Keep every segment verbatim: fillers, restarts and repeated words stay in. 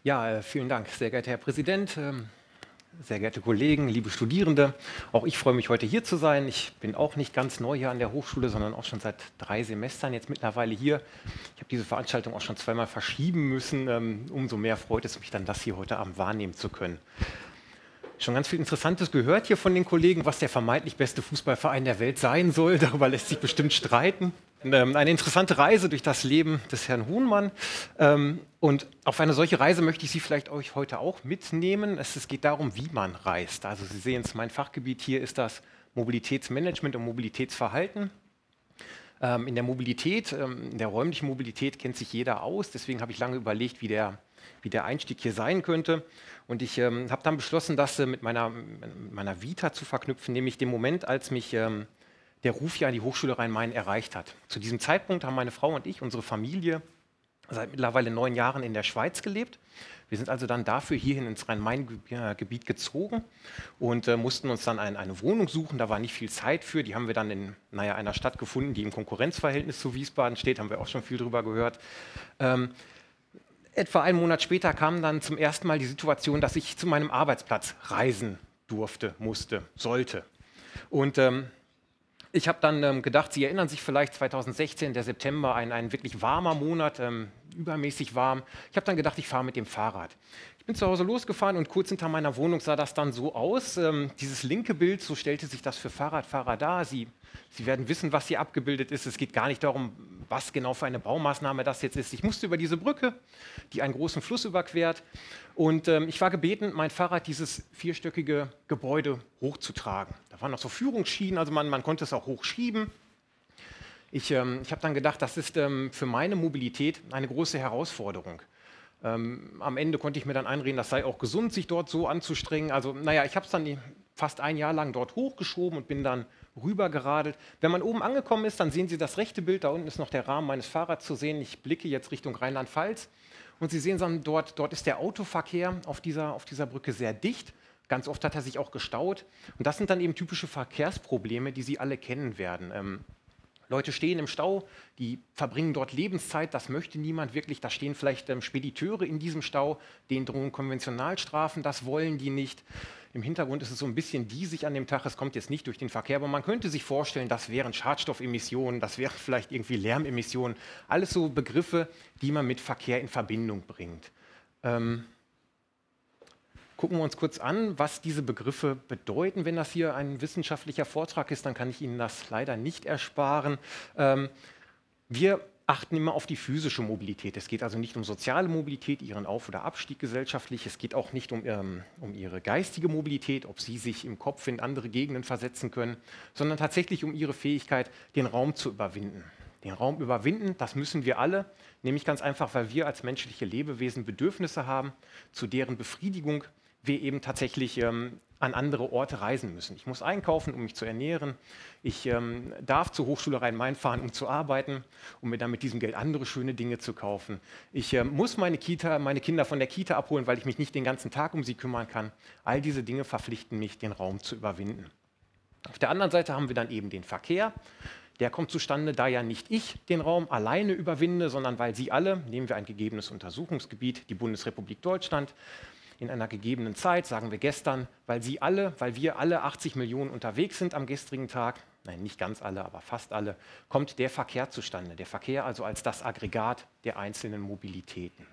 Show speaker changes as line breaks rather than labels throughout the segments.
Ja, äh, vielen Dank, sehr geehrter Herr Präsident, ähm, sehr geehrte Kollegen, liebe Studierende. Auch ich freue mich, heute hier zu sein. Ich bin auch nicht ganz neu hier an der Hochschule, sondern auch schon seit drei Semestern jetzt mittlerweile hier. Ich habe diese Veranstaltung auch schon zweimal verschieben müssen. Ähm, umso mehr freut es mich dann, das hier heute Abend wahrnehmen zu können. Schon ganz viel Interessantes gehört hier von den Kollegen, was der vermeintlich beste Fußballverein der Welt sein soll. Darüber lässt sich bestimmt streiten. Ähm, eine interessante Reise durch das Leben des Herrn Hohnmann. Ähm, und auf eine solche Reise möchte ich Sie vielleicht euch heute auch mitnehmen. Es, es geht darum, wie man reist. Also Sie sehen es, mein Fachgebiet hier ist das Mobilitätsmanagement und Mobilitätsverhalten. Ähm, in der Mobilität, ähm, in der räumlichen Mobilität kennt sich jeder aus. Deswegen habe ich lange überlegt, wie der, wie der Einstieg hier sein könnte. Und ich ähm, habe dann beschlossen, das äh, mit meiner, meiner Vita zu verknüpfen, nämlich dem Moment, als mich ähm, der Ruf hier an die Hochschule Rhein-Main erreicht hat. Zu diesem Zeitpunkt haben meine Frau und ich, unsere Familie, seit mittlerweile neun Jahren in der Schweiz gelebt. Wir sind also dann dafür hierhin ins Rhein-Main-Gebiet gezogen und äh, mussten uns dann ein, eine Wohnung suchen. Da war nicht viel Zeit für. Die haben wir dann in naja, einer Stadt gefunden, die im Konkurrenzverhältnis zu Wiesbaden steht. Haben wir auch schon viel drüber gehört. Ähm, Etwa einen Monat später kam dann zum ersten Mal die Situation, dass ich zu meinem Arbeitsplatz reisen durfte, musste, sollte. Und ähm, ich habe dann ähm, gedacht, Sie erinnern sich vielleicht zweitausendsechzehn, der September, ein, ein wirklich warmer Monat, ähm, übermäßig warm. Ich habe dann gedacht, ich fahre mit dem Fahrrad. Ich bin zu Hause losgefahren und kurz hinter meiner Wohnung sah das dann so aus. Ähm, dieses linke Bild, so stellte sich das für Fahrradfahrer dar. Sie, Sie werden wissen, was hier abgebildet ist. Es geht gar nicht darum, was genau für eine Baumaßnahme das jetzt ist. Ich musste über diese Brücke, die einen großen Fluss überquert. Und ähm, ich war gebeten, mein Fahrrad dieses vierstöckige Gebäude hochzutragen. Da waren noch so Führungsschienen, also man, man konnte es auch hochschieben. Ich, ähm, ich habe dann gedacht, das ist ähm, für meine Mobilität eine große Herausforderung. Ähm, am Ende konnte ich mir dann einreden, das sei auch gesund, sich dort so anzustrengen. Also naja, ich habe es dann fast ein Jahr lang dort hochgeschoben und bin dann rübergeradelt. Wenn man oben angekommen ist, dann sehen Sie das rechte Bild, da unten ist noch der Rahmen meines Fahrrads zu sehen. Ich blicke jetzt Richtung Rheinland-Pfalz und Sie sehen dann dort, dort ist der Autoverkehr auf dieser, auf dieser Brücke sehr dicht. Ganz oft hat er sich auch gestaut. Und das sind dann eben typische Verkehrsprobleme, die Sie alle kennen werden. Ähm, Leute stehen im Stau, die verbringen dort Lebenszeit, das möchte niemand wirklich. Da stehen vielleicht ähm, Spediteure in diesem Stau, denen drohen Konventionalstrafen, das wollen die nicht. Im Hintergrund ist es so ein bisschen diesig an dem Tag, es kommt jetzt nicht durch den Verkehr, aber man könnte sich vorstellen, das wären Schadstoffemissionen, das wären vielleicht irgendwie Lärmemissionen, alles so Begriffe, die man mit Verkehr in Verbindung bringt. Ähm, Gucken wir uns kurz an, was diese Begriffe bedeuten. Wenn das hier ein wissenschaftlicher Vortrag ist, dann kann ich Ihnen das leider nicht ersparen. Ähm, wir achten immer auf die physische Mobilität. Es geht also nicht um soziale Mobilität, ihren Auf- oder Abstieg gesellschaftlich. Es geht auch nicht um, ähm, um Ihre geistige Mobilität, ob Sie sich im Kopf in andere Gegenden versetzen können, sondern tatsächlich um Ihre Fähigkeit, den Raum zu überwinden. Den Raum überwinden, das müssen wir alle, nämlich ganz einfach, weil wir als menschliche Lebewesen Bedürfnisse haben, zu deren Befriedigung wir eben tatsächlich ähm, an andere Orte reisen müssen. Ich muss einkaufen, um mich zu ernähren. Ich ähm, darf zur Hochschule Rhein-Main fahren, um zu arbeiten, um mir dann mit diesem Geld andere schöne Dinge zu kaufen. Ich ähm, muss meine, Kita, meine Kinder von der Kita abholen, weil ich mich nicht den ganzen Tag um sie kümmern kann. All diese Dinge verpflichten mich, den Raum zu überwinden. Auf der anderen Seite haben wir dann eben den Verkehr. Der kommt zustande, da ja nicht ich den Raum alleine überwinde, sondern weil Sie alle, nehmen wir ein gegebenes Untersuchungsgebiet, die Bundesrepublik Deutschland, in einer gegebenen Zeit, sagen wir gestern, weil Sie alle, weil wir alle achtzig Millionen unterwegs sind am gestrigen Tag, nein, nicht ganz alle, aber fast alle, kommt der Verkehr zustande. Der Verkehr also als das Aggregat der einzelnen Mobilitäten.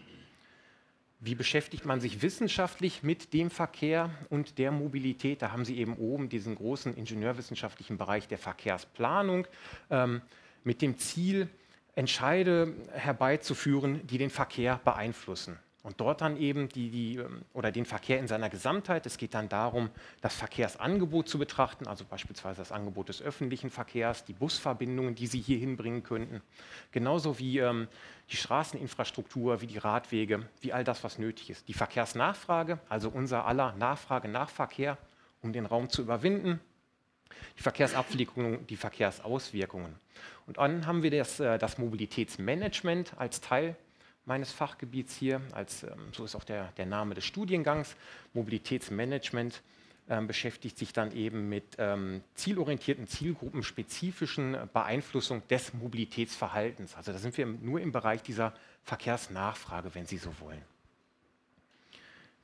Wie beschäftigt man sich wissenschaftlich mit dem Verkehr und der Mobilität? Da haben Sie eben oben diesen großen ingenieurwissenschaftlichen Bereich der Verkehrsplanung ähm, mit dem Ziel, Entscheide herbeizuführen, die den Verkehr beeinflussen. Und dort dann eben die, die, oder den Verkehr in seiner Gesamtheit. Es geht dann darum, das Verkehrsangebot zu betrachten, also beispielsweise das Angebot des öffentlichen Verkehrs, die Busverbindungen, die Sie hier hinbringen könnten, genauso wie ähm, die Straßeninfrastruktur, wie die Radwege, wie all das, was nötig ist. Die Verkehrsnachfrage, also unser aller Nachfrage nach Verkehr, um den Raum zu überwinden, die Verkehrsabwicklung, die Verkehrsauswirkungen. Und dann haben wir das, äh, das Mobilitätsmanagement als Teil meines Fachgebiets hier, als, ähm, so ist auch der, der Name des Studiengangs. Mobilitätsmanagement ähm, beschäftigt sich dann eben mit ähm, zielorientierten, zielgruppenspezifischen Beeinflussung des Mobilitätsverhaltens. Also da sind wir nur im Bereich dieser Verkehrsnachfrage, wenn Sie so wollen.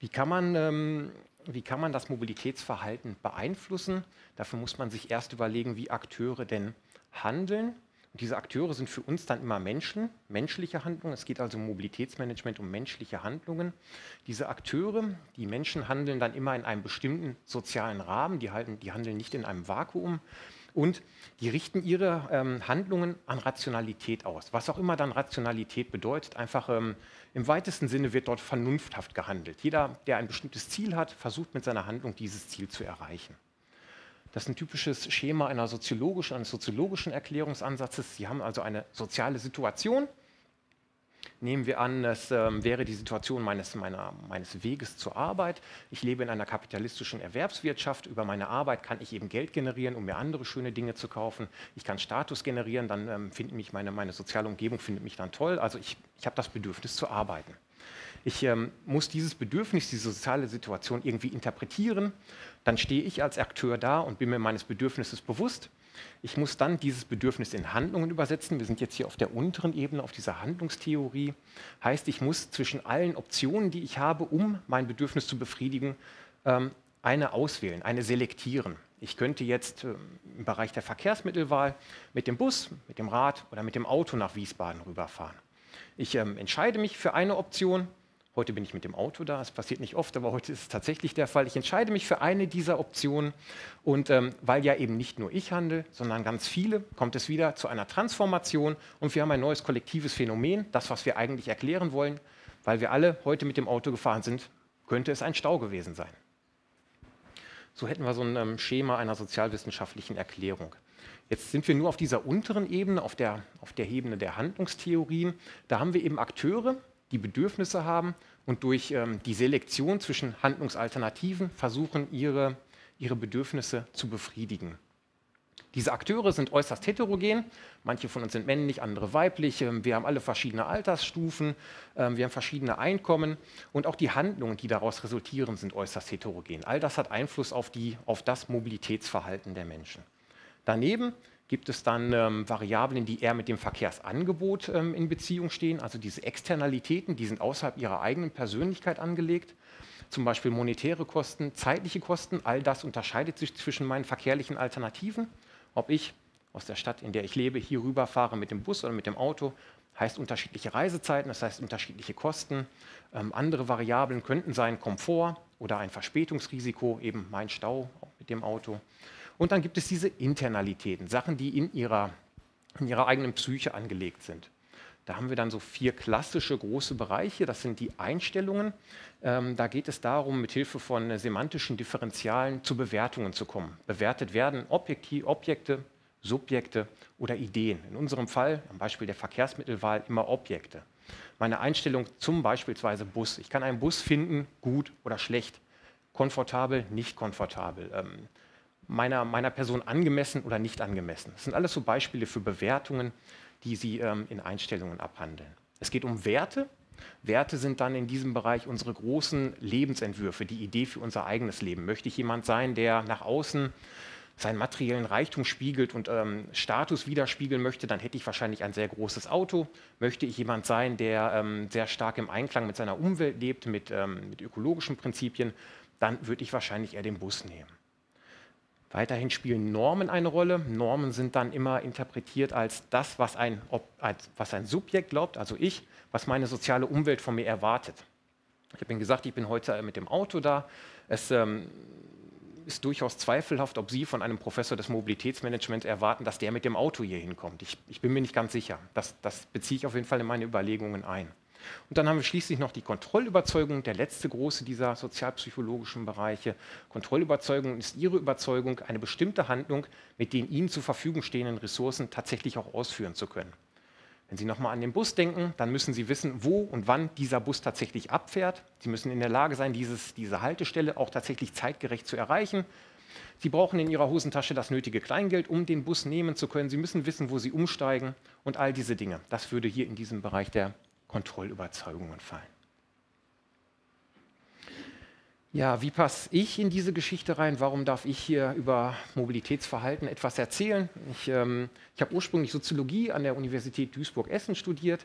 Wie kann man, ähm, wie kann man das Mobilitätsverhalten beeinflussen? Dafür muss man sich erst überlegen, wie Akteure denn handeln. Und diese Akteure sind für uns dann immer Menschen, menschliche Handlungen. Es geht also im Mobilitätsmanagement um menschliche Handlungen. Diese Akteure, die Menschen handeln dann immer in einem bestimmten sozialen Rahmen, die, halten, die handeln nicht in einem Vakuum. Und die richten ihre ähm, Handlungen an Rationalität aus. Was auch immer dann Rationalität bedeutet, einfach ähm, im weitesten Sinne wird dort vernunfthaft gehandelt. Jeder, der ein bestimmtes Ziel hat, versucht mit seiner Handlung dieses Ziel zu erreichen. Das ist ein typisches Schema einer soziologischen, eines soziologischen Erklärungsansatzes. Sie haben also eine soziale Situation. Nehmen wir an, es ähm, wäre die Situation meines, meiner, meines Weges zur Arbeit. Ich lebe in einer kapitalistischen Erwerbswirtschaft. Über meine Arbeit kann ich eben Geld generieren, um mir andere schöne Dinge zu kaufen. Ich kann Status generieren, dann ähm, findet mich meine, meine soziale Umgebung findet mich dann toll. Also ich, ich habe das Bedürfnis zu arbeiten. Ich ähm, muss dieses Bedürfnis, diese soziale Situation irgendwie interpretieren. Dann stehe ich als Akteur da und bin mir meines Bedürfnisses bewusst. Ich muss dann dieses Bedürfnis in Handlungen übersetzen. Wir sind jetzt hier auf der unteren Ebene, auf dieser Handlungstheorie. Heißt, ich muss zwischen allen Optionen, die ich habe, um mein Bedürfnis zu befriedigen, ähm, eine auswählen, eine selektieren. Ich könnte jetzt äh, im Bereich der Verkehrsmittelwahl mit dem Bus, mit dem Rad oder mit dem Auto nach Wiesbaden rüberfahren. Ich ähm, entscheide mich für eine Option. Heute bin ich mit dem Auto da, es passiert nicht oft, aber heute ist es tatsächlich der Fall. Ich entscheide mich für eine dieser Optionen und ähm, weil ja eben nicht nur ich handle, sondern ganz viele, kommt es wieder zu einer Transformation und wir haben ein neues kollektives Phänomen, das, was wir eigentlich erklären wollen, weil wir alle heute mit dem Auto gefahren sind, könnte es ein Stau gewesen sein. So hätten wir so ein ähm, Schema einer sozialwissenschaftlichen Erklärung. Jetzt sind wir nur auf dieser unteren Ebene, auf der, auf der Ebene der Handlungstheorien. Da haben wir eben Akteure, die Bedürfnisse haben und durch ähm, die Selektion zwischen Handlungsalternativen versuchen, ihre, ihre Bedürfnisse zu befriedigen. Diese Akteure sind äußerst heterogen. Manche von uns sind männlich, andere weiblich. Ähm, wir haben alle verschiedene Altersstufen, ähm, wir haben verschiedene Einkommen und auch die Handlungen, die daraus resultieren, sind äußerst heterogen. All das hat Einfluss auf, die, auf das Mobilitätsverhalten der Menschen. Daneben gibt es dann ähm, Variablen, die eher mit dem Verkehrsangebot ähm, in Beziehung stehen, also diese Externalitäten, die sind außerhalb ihrer eigenen Persönlichkeit angelegt, zum Beispiel monetäre Kosten, zeitliche Kosten, all das unterscheidet sich zwischen meinen verkehrlichen Alternativen. Ob ich aus der Stadt, in der ich lebe, hier rüberfahre mit dem Bus oder mit dem Auto, heißt unterschiedliche Reisezeiten, das heißt unterschiedliche Kosten. Ähm, andere Variablen könnten sein Komfort oder ein Verspätungsrisiko, eben mein Stau mit dem Auto. Und dann gibt es diese Internalitäten, Sachen, die in ihrer, in ihrer eigenen Psyche angelegt sind. Da haben wir dann so vier klassische große Bereiche. Das sind die Einstellungen. Ähm, da geht es darum, mit Hilfe von äh, semantischen Differentialen zu Bewertungen zu kommen. Bewertet werden Objekti- Objekte, Subjekte oder Ideen. In unserem Fall, am Beispiel der Verkehrsmittelwahl, immer Objekte. Meine Einstellung zum beispielsweise Bus. Ich kann einen Bus finden, gut oder schlecht, komfortabel, nicht komfortabel. Ähm, Meiner, meiner Person angemessen oder nicht angemessen. Das sind alles so Beispiele für Bewertungen, die Sie ähm, in Einstellungen abhandeln. Es geht um Werte. Werte sind dann in diesem Bereich unsere großen Lebensentwürfe, die Idee für unser eigenes Leben. Möchte ich jemand sein, der nach außen seinen materiellen Reichtum spiegelt und ähm, Status widerspiegeln möchte, dann hätte ich wahrscheinlich ein sehr großes Auto. Möchte ich jemand sein, der ähm, sehr stark im Einklang mit seiner Umwelt lebt, mit, ähm, mit ökologischen Prinzipien, dann würde ich wahrscheinlich eher den Bus nehmen. Weiterhin spielen Normen eine Rolle. Normen sind dann immer interpretiert als das, was ein, als, was ein Subjekt glaubt, also ich, was meine soziale Umwelt von mir erwartet. Ich habe Ihnen gesagt, ich bin heute mit dem Auto da. Es ähm, ist durchaus zweifelhaft, ob Sie von einem Professor des Mobilitätsmanagements erwarten, dass der mit dem Auto hier hinkommt. Ich, ich bin mir nicht ganz sicher. Das, das beziehe ich auf jeden Fall in meine Überlegungen ein. Und dann haben wir schließlich noch die Kontrollüberzeugung, der letzte große dieser sozialpsychologischen Bereiche. Kontrollüberzeugung ist Ihre Überzeugung, eine bestimmte Handlung mit den Ihnen zur Verfügung stehenden Ressourcen tatsächlich auch ausführen zu können. Wenn Sie nochmal an den Bus denken, dann müssen Sie wissen, wo und wann dieser Bus tatsächlich abfährt. Sie müssen in der Lage sein, dieses, diese Haltestelle auch tatsächlich zeitgerecht zu erreichen. Sie brauchen in Ihrer Hosentasche das nötige Kleingeld, um den Bus nehmen zu können. Sie müssen wissen, wo Sie umsteigen und all diese Dinge. Das würde hier in diesem Bereich der Kontrollüberzeugungen fallen. Ja, wie passe ich in diese Geschichte rein? Warum darf ich hier über Mobilitätsverhalten etwas erzählen? Ich, ähm, ich habe ursprünglich Soziologie an der Universität Duisburg-Essen studiert,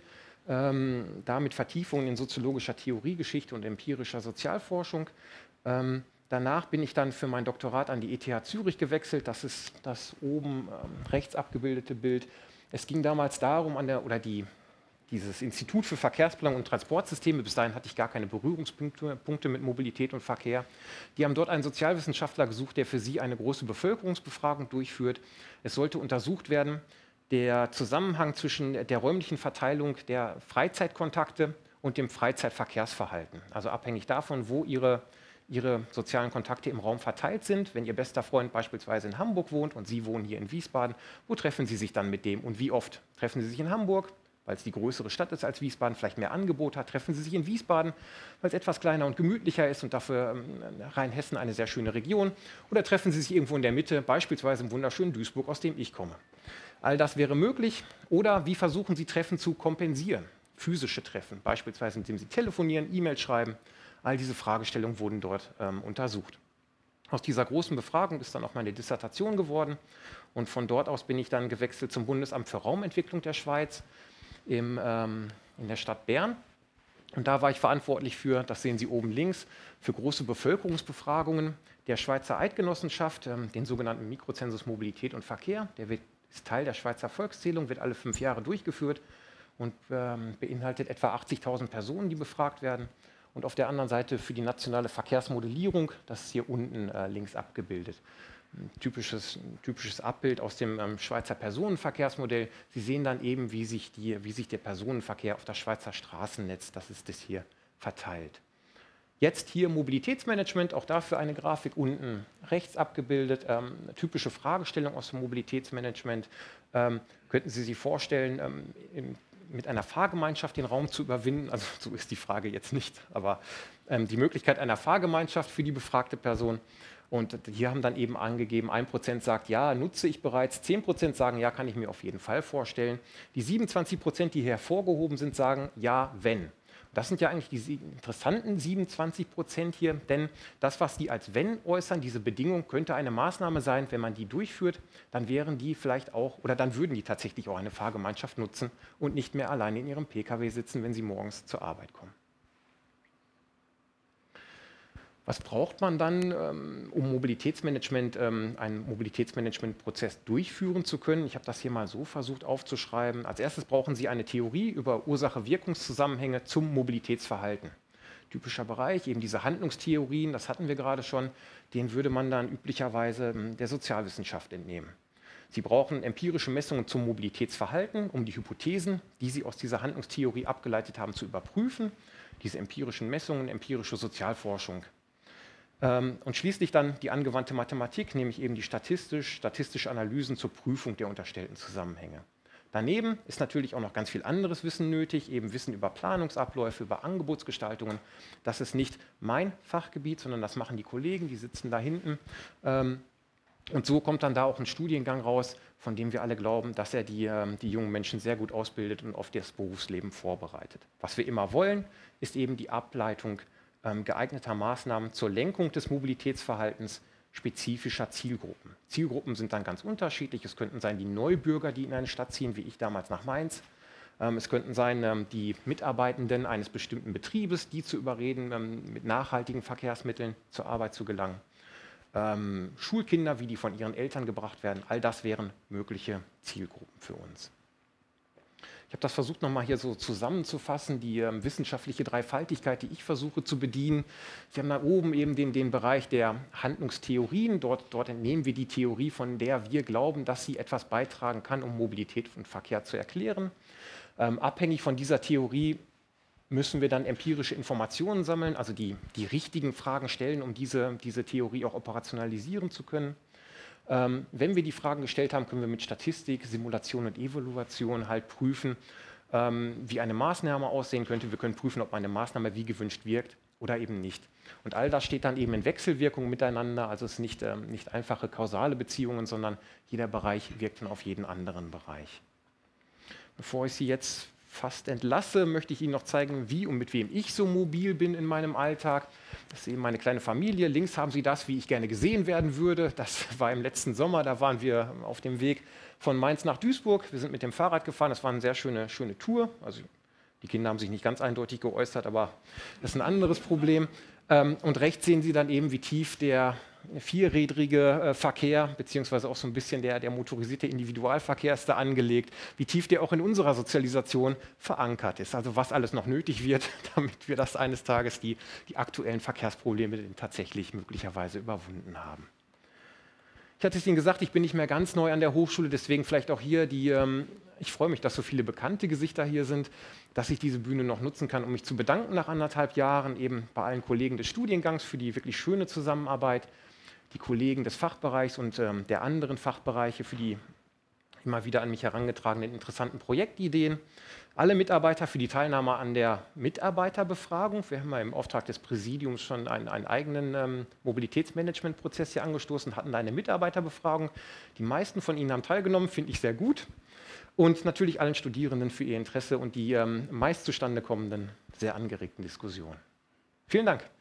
ähm, da mit Vertiefungen in soziologischer Theoriegeschichte und empirischer Sozialforschung. Ähm, danach bin ich dann für mein Doktorat an die E T H Zürich gewechselt. Das ist das oben ähm, rechts abgebildete Bild. Es ging damals darum, an der, oder die, dieses Institut für Verkehrsplanung und Transportsysteme, bis dahin hatte ich gar keine Berührungspunkte Punkte mit Mobilität und Verkehr, die haben dort einen Sozialwissenschaftler gesucht, der für sie eine große Bevölkerungsbefragung durchführt. Es sollte untersucht werden, der Zusammenhang zwischen der räumlichen Verteilung der Freizeitkontakte und dem Freizeitverkehrsverhalten. Also abhängig davon, wo ihre, ihre sozialen Kontakte im Raum verteilt sind. Wenn Ihr bester Freund beispielsweise in Hamburg wohnt und Sie wohnen hier in Wiesbaden, wo treffen Sie sich dann mit dem und wie oft? Treffen Sie sich in Hamburg, weil es die größere Stadt ist als Wiesbaden, vielleicht mehr Angebot hat? Treffen Sie sich in Wiesbaden, weil es etwas kleiner und gemütlicher ist und dafür ähm, Rheinhessen eine sehr schöne Region? Oder treffen Sie sich irgendwo in der Mitte, beispielsweise im wunderschönen Duisburg, aus dem ich komme? All das wäre möglich. Oder wie versuchen Sie Treffen zu kompensieren? Physische Treffen, beispielsweise indem Sie telefonieren, E-Mail schreiben. All diese Fragestellungen wurden dort ähm, untersucht. Aus dieser großen Befragung ist dann auch meine Dissertation geworden. Und von dort aus bin ich dann gewechselt zum Bundesamt für Raumentwicklung der Schweiz im, ähm, in der Stadt Bern. Und da war ich verantwortlich für, das sehen Sie oben links, für große Bevölkerungsbefragungen der Schweizer Eidgenossenschaft, ähm, den sogenannten Mikrozensus Mobilität und Verkehr. Der wird, ist Teil der Schweizer Volkszählung, wird alle fünf Jahre durchgeführt und ähm, beinhaltet etwa achtzigtausend Personen, die befragt werden. Und auf der anderen Seite für die nationale Verkehrsmodellierung, das ist hier unten äh, links abgebildet. Ein typisches, ein typisches Abbild aus dem ähm, Schweizer Personenverkehrsmodell. Sie sehen dann eben, wie sich, die, wie sich der Personenverkehr auf das Schweizer Straßennetz, das ist das hier, verteilt. Jetzt hier Mobilitätsmanagement, auch dafür eine Grafik unten rechts abgebildet. Ähm, eine typische Fragestellung aus dem Mobilitätsmanagement. Ähm, könnten Sie sich vorstellen, ähm, in, mit einer Fahrgemeinschaft den Raum zu überwinden? Also so ist die Frage jetzt nicht, aber ähm, die Möglichkeit einer Fahrgemeinschaft für die befragte Person. Und hier haben dann eben angegeben, ein Prozent sagt, ja, nutze ich bereits, zehn Prozent sagen, ja, kann ich mir auf jeden Fall vorstellen. Die siebenundzwanzig Prozent, die hier hervorgehoben sind, sagen, ja, wenn. Das sind ja eigentlich die interessanten siebenundzwanzig Prozent hier, denn das, was die als wenn äußern, diese Bedingung könnte eine Maßnahme sein, wenn man die durchführt, dann wären die vielleicht auch, oder dann würden die tatsächlich auch eine Fahrgemeinschaft nutzen und nicht mehr alleine in ihrem P K W sitzen, wenn sie morgens zur Arbeit kommen. Was braucht man dann, um Mobilitätsmanagement, einen Mobilitätsmanagementprozess durchführen zu können? Ich habe das hier mal so versucht aufzuschreiben. Als erstes brauchen Sie eine Theorie über Ursache-Wirkungszusammenhänge zum Mobilitätsverhalten. Typischer Bereich, eben diese Handlungstheorien, das hatten wir gerade schon, denen würde man dann üblicherweise der Sozialwissenschaft entnehmen. Sie brauchen empirische Messungen zum Mobilitätsverhalten, um die Hypothesen, die Sie aus dieser Handlungstheorie abgeleitet haben, zu überprüfen. Diese empirischen Messungen, empirische Sozialforschung. Und schließlich dann die angewandte Mathematik, nämlich eben die statistisch, statistische Analysen zur Prüfung der unterstellten Zusammenhänge. Daneben ist natürlich auch noch ganz viel anderes Wissen nötig, eben Wissen über Planungsabläufe, über Angebotsgestaltungen. Das ist nicht mein Fachgebiet, sondern das machen die Kollegen, die sitzen da hinten. Und so kommt dann da auch ein Studiengang raus, von dem wir alle glauben, dass er die, die jungen Menschen sehr gut ausbildet und auf das Berufsleben vorbereitet. Was wir immer wollen, ist eben die Ableitung geeigneter Maßnahmen zur Lenkung des Mobilitätsverhaltens spezifischer Zielgruppen. Zielgruppen sind dann ganz unterschiedlich. Es könnten sein die Neubürger, die in eine Stadt ziehen, wie ich damals nach Mainz. Es könnten sein die Mitarbeitenden eines bestimmten Betriebes, die zu überreden, mit nachhaltigen Verkehrsmitteln zur Arbeit zu gelangen. Schulkinder, wie die von ihren Eltern gebracht werden, all das wären mögliche Zielgruppen für uns. Ich habe das versucht, nochmal hier so zusammenzufassen, die ähm, wissenschaftliche Dreifaltigkeit, die ich versuche zu bedienen. Sie haben da oben eben den, den Bereich der Handlungstheorien. Dort, dort entnehmen wir die Theorie, von der wir glauben, dass sie etwas beitragen kann, um Mobilität und Verkehr zu erklären. Ähm, abhängig von dieser Theorie müssen wir dann empirische Informationen sammeln, also die, die richtigen Fragen stellen, um diese, diese Theorie auch operationalisieren zu können. Ähm, wenn wir die Fragen gestellt haben, können wir mit Statistik, Simulation und Evaluation halt prüfen, ähm, wie eine Maßnahme aussehen könnte. Wir können prüfen, ob eine Maßnahme wie gewünscht wirkt oder eben nicht. Und all das steht dann eben in Wechselwirkung miteinander. Also es sind nicht, ähm, nicht einfache kausale Beziehungen, sondern jeder Bereich wirkt dann auf jeden anderen Bereich. Bevor ich Sie jetzt fast entlasse, möchte ich Ihnen noch zeigen, wie und mit wem ich so mobil bin in meinem Alltag. Das ist eben meine kleine Familie. Links haben Sie das, wie ich gerne gesehen werden würde. Das war im letzten Sommer, da waren wir auf dem Weg von Mainz nach Duisburg. Wir sind mit dem Fahrrad gefahren, das war eine sehr schöne, schöne Tour. Also Die Kinder haben sich nicht ganz eindeutig geäußert, aber das ist ein anderes Problem. Und rechts sehen Sie dann eben, wie tief der vierrädrige Verkehr, beziehungsweise auch so ein bisschen der, der motorisierte Individualverkehr ist da angelegt, wie tief der auch in unserer Sozialisation verankert ist. Also was alles noch nötig wird, damit wir das eines Tages die, die aktuellen Verkehrsprobleme tatsächlich möglicherweise überwunden haben. Ich hatte es Ihnen gesagt, ich bin nicht mehr ganz neu an der Hochschule, deswegen vielleicht auch hier die, ähm, ich freue mich, dass so viele bekannte Gesichter hier sind, dass ich diese Bühne noch nutzen kann, um mich zu bedanken nach anderthalb Jahren, eben bei allen Kollegen des Studiengangs für die wirklich schöne Zusammenarbeit, die Kollegen des Fachbereichs und ähm, der anderen Fachbereiche für die immer wieder an mich herangetragenen interessanten Projektideen, alle Mitarbeiter für die Teilnahme an der Mitarbeiterbefragung. Wir haben ja im Auftrag des Präsidiums schon einen, einen eigenen ähm, Mobilitätsmanagementprozess hier angestoßen, hatten da eine Mitarbeiterbefragung. Die meisten von Ihnen haben teilgenommen, finde ich sehr gut. Und natürlich allen Studierenden für ihr Interesse und die ähm, meist zustande kommenden, sehr angeregten Diskussionen. Vielen Dank.